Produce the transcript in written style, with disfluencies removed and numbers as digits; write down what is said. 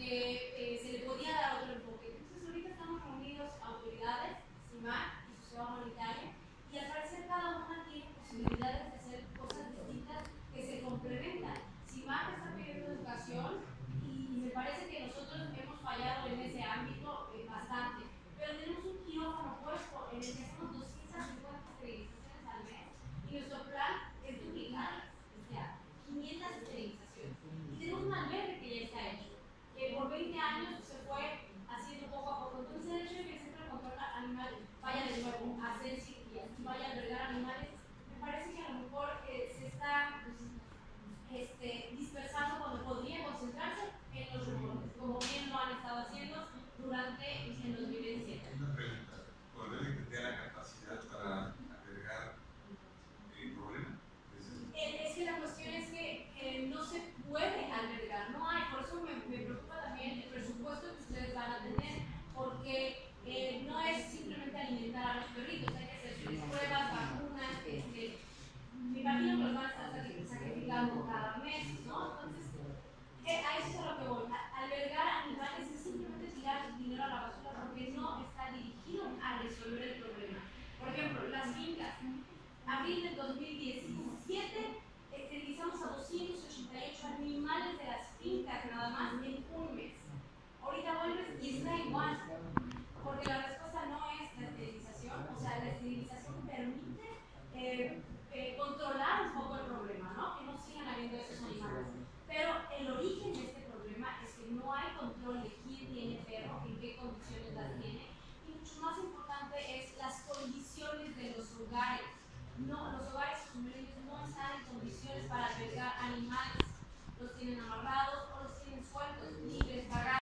que se le podía dar otro enfoque. Entonces ahorita estamos reunidos autoridades, CIMAC y Sociedad Humanitaria, y al parecer cada una tiene posibilidades de hacer cosas distintas que se complementan. CIMAC está pidiendo educación y me parece que nosotros hemos fallado en ese ámbito bastante, pero tenemos un quirófano puesto en el que hacemos 250 esterilizaciones al mes y nuestro plan es duplicar, o sea, 500 esterilizaciones. Y tenemos un albergue que ya está hecho, que por 20 años se fue haciendo poco a poco. Entonces el hecho de que el Centro de Control Animal vaya de nuevo a hacer cirugías y vaya a albergar animales, me parece que a lo mejor se está dispersando cuando podría concentrarse en los reportes, como bien lo han estado haciendo durante el 2017. Una pregunta, ¿podría que tenga la capacidad para albergar el problema? Es que la cuestión es que no se puede albergar, no hay, por eso me preocupa también el presupuesto que ustedes van a tener, porque no es simplemente alimentar a los perritos, hay que hacer pruebas, vacunas, me imagino que los van a estar sacrificando cada mes, ¿no? Entonces, a eso es a lo que voy. Albergar animales es simplemente tirar dinero a la basura porque no está dirigido a resolver el problema. Por ejemplo, las fincas. Abril del 2017 esterilizamos a 288 animales de las fincas nada más en un mes. Ahorita vuelves y está igual, porque la respuesta no es la esterilización, o sea, la esterilización permite controlar un poco el problema, ¿no? Que no sigan habiendo esos animales. Pero el origen de este problema es que no hay control de quién tiene perro, en qué condiciones las tiene, y mucho más importante es las condiciones de los hogares. No, los hogares sumergidos no están en condiciones para albergar animales